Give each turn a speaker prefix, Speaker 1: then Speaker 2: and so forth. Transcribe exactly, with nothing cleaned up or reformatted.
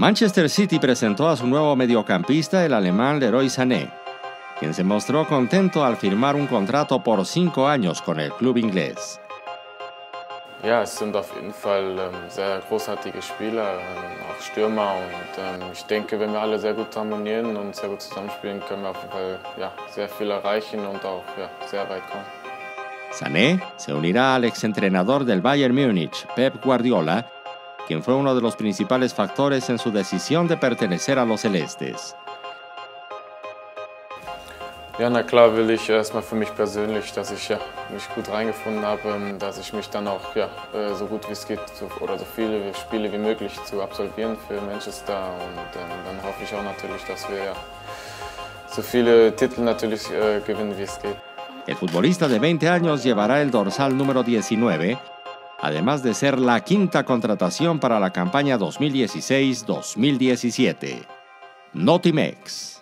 Speaker 1: Manchester City presentó a su nuevo mediocampista, el alemán Leroy Sané, quien se mostró contento al firmar un contrato por cinco años con el club inglés.
Speaker 2: Ja, es sind auf jeden Fall ähm, sehr großartige Spieler, ähm, auch Stürmer, und ähm, ich denke, wenn wir alle sehr gut harmonieren und sehr gut zusammenspielen, können wir auf jeden Fall ja, sehr viel erreichen und auch ja, sehr weit kommen.
Speaker 1: Sané se unirá al exentrenador del Bayern Múnich, Pep Guardiola, quien fue uno de los principales factores en su decisión de pertenecer a los celestes.
Speaker 2: Ja, na klar will ich erstmal für mich persönlich, dass ich ja, mich gut reingefunden habe, dass ich mich dann auch ja, so gut wie es geht oder so viele Spiele wie möglich zu absolvieren für Manchester, und ähm, dann hoffe ich auch natürlich, dass wir ja, so viele Titel natürlich äh, gewinnen, wie es geht.
Speaker 1: El futbolista de veinte años llevará el dorsal número diecinueve, además de ser la quinta contratación para la campaña dos mil dieciséis dos mil diecisiete. Notimex.